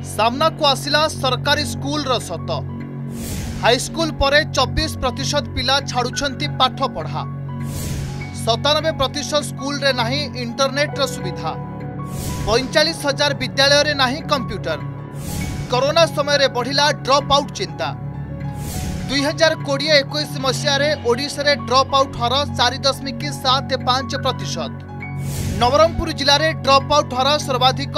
सामना को आसिला सरकारी स्कूल रो सत। हाईस्कूल पर 24% पिला छाड़ुछंती पाठ पढ़ा। 97% स्कूल रे नहीं इंटरनेट रो सुविधा। 45,000 विद्यालय रे नहीं कंप्यूटर। कोरोना समय रे बढ़िला ड्रॉप आउट चिंता। 2020-21 मसीह ओडिशा रे ड्रॉप आउट हार 4.75%। नवरंगपुर जिले में ड्रॉप आउट हार सर्वाधिक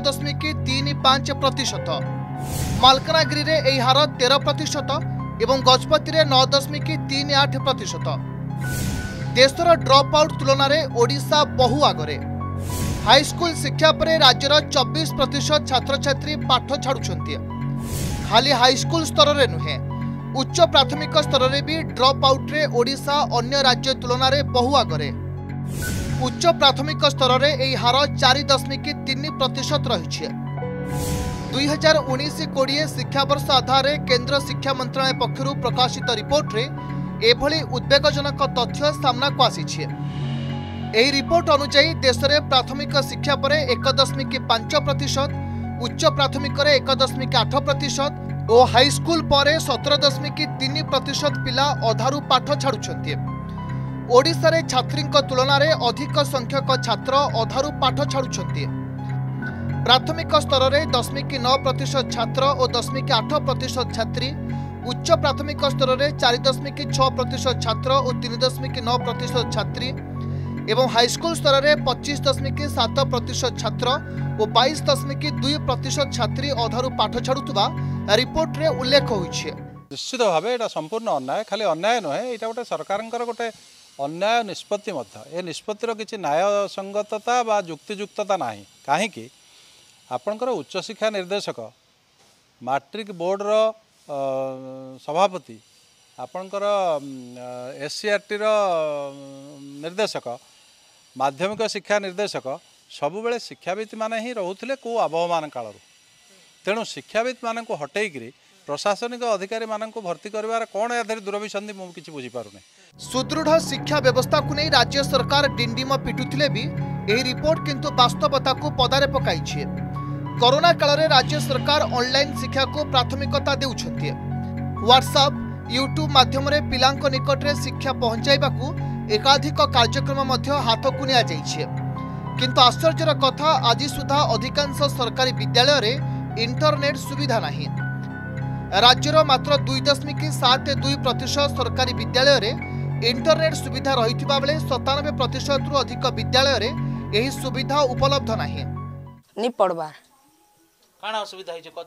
13.35%। मालकानगिरी रे एही हार 13% एवं गजपति रे 9.38%। देशर ड्रॉप आउट तुलन में ओडिशा बहु आगरे। हाईस्कूल शिक्षा पर राज्यर 24% छात्र छात्री पाठ छाड़ुछंती। खाली हाईस्कूल स्तर में नुहे, उच्च प्राथमिक स्तर में भी ड्रॉप आउट रे ओडिशा अन्य राज्य तुलन में बहु आगरे। उच्च प्राथमिक स्तर में यह हार 4.3% रही। 2019-20 शिक्षा वर्ष आधार केंद्र शिक्षा मंत्रालय पक्षर प्रकाशित रिपोर्ट रे एभली उद्वेगजनक तथ्य सामना को आसी। एही रिपोर्ट अनुसार देश में प्राथमिक शिक्षा पर 1.5%, उच्च प्राथमिक 1.8% और हाईस्कूल पर 17.3% पिला अधारू पाठ छाड़ुछंती। ओडिशा रे छात्री तुलन में अधिक संख्यक छात्र अधारू पाठ छाड़ुछंती। प्राथमिक स्तर में 10.9% छात्र और 10.8% छात्री, उच्च प्राथमिक स्तर में 4.6% छात्र और 3.9% छात्री एवं हाईस्कूल स्तर में 25.7% छात्र और 22.2% छात्री अधारू पाठ छाड़ुवा रिपोर्ट रे उल्लेख होइछे। निश्चित भाव ये संपूर्ण अन्याय, खाली अन्याय नुहे, ये गोटे सरकार गोटे अन्याय निष्पत्ति। ए निष्पत्तिर किसी न्यायसंगतता बा युक्तियुक्तता नहीं। कहीं आपणकर उच्च शिक्षा निर्देशक, मैट्रिक बोर्ड रो सभापति, आपणकर SCRT रो निर्देशक, माध्यमिक शिक्षा निर्देशक सबुबले शिक्षावित माने ही रोते को आबहमान काल। तेणु शिक्षावित मान को हटेकरी प्रशासनिक अधिकारी मान भर्ती कर कौन या दूरभिसंधि मुझे किसी बुझीपारे। सुदृढ़ शिक्षा व्यवस्था को नहीं राज्य सरकार डिंडिम पिटुथिले भी यह रिपोर्ट किंतु वास्तवता को पदारे पकाई। कोरोना काल में राज्य सरकार ऑनलाइन शिक्षा को प्राथमिकता देउछंती। व्हाट्सएप, यूट्यूब माध्यम रे पिलांक निकट रे शिक्षा पहुंचाइबा को एकाधिक कार्यक्रम मध्य हाथ को निया जाइछे। किंतु आश्चर्यर कथा आज सुधा अधिकांश सरकारी विद्यालय रे इंटरनेट सुविधा नहीं। राज्यर मात्र 2.72% सरकारी विद्यालय रे इंटरनेट सुविधा रही बेले 97% रु अधिक विद्यालय रे यही सुविधा उपलब्ध नहीं। नहीं पढ़वार काना असुविधा है कत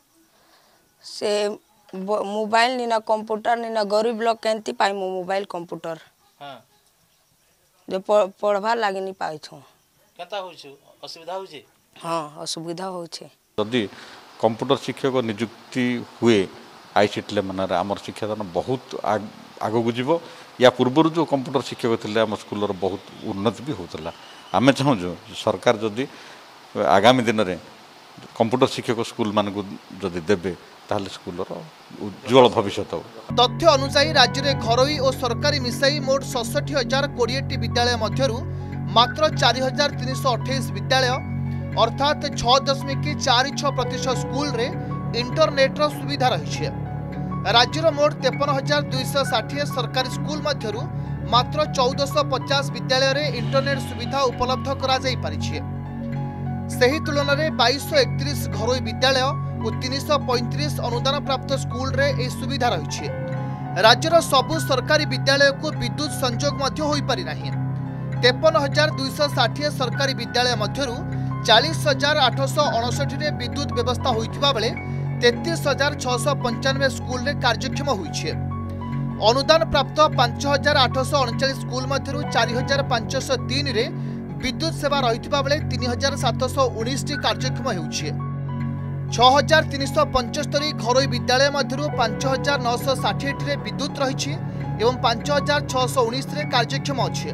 से मोबाइल नी ना कंप्यूटर नी ना गरीब लोग केंती पाई मोबाइल कंप्यूटर। हां जो पढ़वार लागे नहीं पाई छो केता होइछ असुविधा होइछ। हां असुविधा होइछ। यदि कंप्यूटर शिक्षक नियुक्ति हुए आईसीटी मानर आम शिक्षादान बहुत आग को जीव। या पूर्व जो कंप्यूटर शिक्षक थे आम स्कूल बहुत उन्नति भी होता। आम चाहूँ सरकार जदि आगामी दिन में कंप्यूटर शिक्षक स्कूल मान को जदि देबे ताहले स्कूल उज्जवल भविष्य हो। तथ्य अनुसार राज्य में घरोई और सरकारी मिसाई मोट 66,020 विद्यालय मध्यरु मात्र 4,328 विद्यालय अर्थात 6.46% स्कूल रे इंटरनेट रो सुविधा रही। राज्यर मोट 53,260 सरकारी स्कूल मध्यरु मात्र 1450 विद्यालय रे इंटरनेट सुविधा उपलब्ध करा जाई परिछे। सही तुलन में 2231 घरोई विद्यालय और 335 अनुदान प्राप्त स्कूल रे ए सुविधा रही। राज्यर सबु सरकारी विद्यालय को विद्युत संजोग मध्य होई पारि नाही। 53,260 सरकारी विद्यालय मध्यरु 40,859 रे विद्युत व्यवस्था होइथिबा बेले 33,695 स्कूल रे कार्यक्षम होइछे। अनुदान प्राप्त 5,839 स्कूल मध्यरु 4,503 रे विद्युत सेवा रहिथिबा बेले 3,719 कार्यक्षम हेउछे। 6,375 घरोई विद्यालय मध्यरु 5,960 रे विद्युत रहिछि एवं 5,619 रे कार्यक्षम अछि।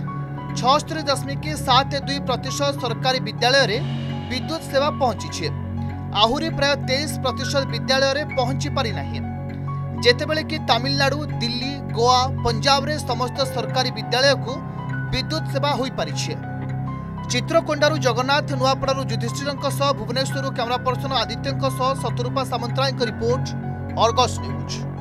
76.72% सरकारी विद्यालय रे विद्युत सेवा पहुंची। आहुरी प्राय 23% विद्यालय रे पहुंची पारि नाही। जेतेबेले कि तमिलनाडु, दिल्ली, गोवा, पंजाब रे समस्त सरकारी विद्यालय को विद्युत सेवा होई पारिछे। चित्रकोंडारू जगन्नाथ नुआपड़ारू युधिष्ठिरंक सह भुवनेश्वररू कैमरा पर्सन आदित्यंक सह शतरूपा सामंतरायଙ୍କ रिपोर्ट अर्गस न्यूज।